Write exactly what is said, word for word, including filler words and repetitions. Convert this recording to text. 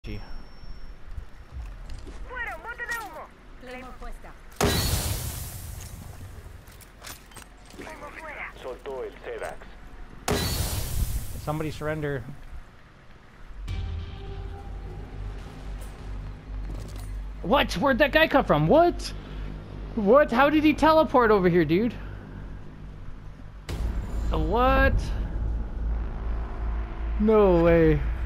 Soltó el Sedax. Somebody surrender. What? Where'd that guy come from? What? What? How did he teleport over here, dude? What? No way.